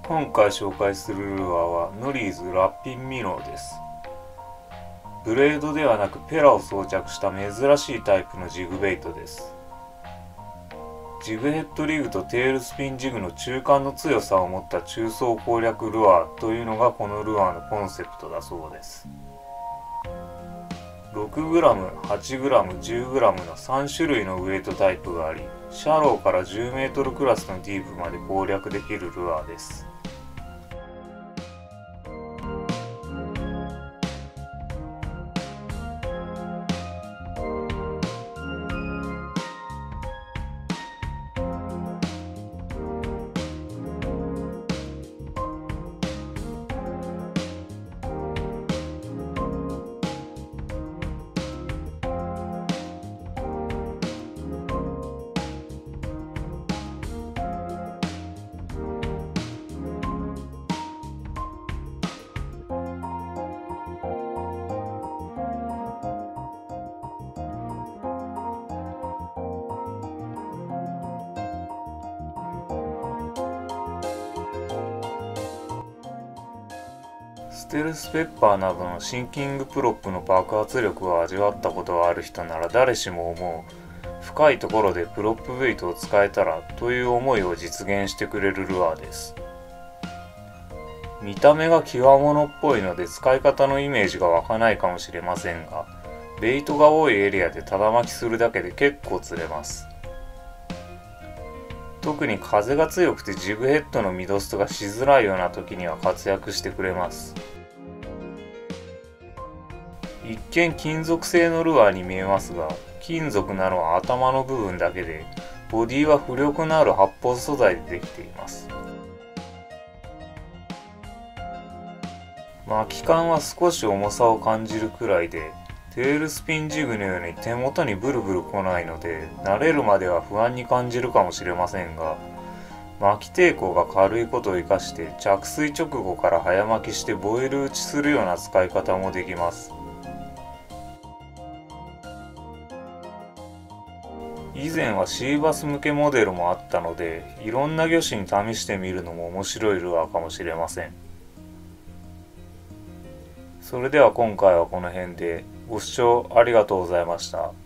今回紹介するルアーはノリーズラッピンミノーです。ブレードではなくペラを装着した珍しいタイプのジグベイトです。ジグヘッドリグとテールスピンジグの中間の強さを持った中層攻略ルアーというのがこのルアーのコンセプトだそうです。6g、8g、10g の3種類のウェイトタイプがあり、シャローから10メートルクラスのディープまで攻略できるルアーです。ステルスペッパーなどのシンキングプロップの爆発力を味わったことがある人なら誰しも思う、深いところでプロップウェイトを使えたらという思いを実現してくれるルアーです。見た目が極物っぽいので使い方のイメージが湧かないかもしれませんが、ベイトが多いエリアでただ巻きするだけで結構釣れます。特に風が強くてジグヘッドのミドストがしづらいような時には活躍してくれます。一見金属製のルアーに見えますが、金属なのは頭の部分だけで、ボディは浮力のある発泡素材でできています。巻き感は少し重さを感じるくらいで、テールスピンジグのように手元にブルブル来ないので、慣れるまでは不安に感じるかもしれませんが、巻き抵抗が軽いことを生かして着水直後から早巻きしてボイル打ちするような使い方もできます。以前はシーバス向けモデルもあったので、いろんな魚種に試してみるのも面白いルアーかもしれません。それでは今回はこの辺で、ご視聴ありがとうございました。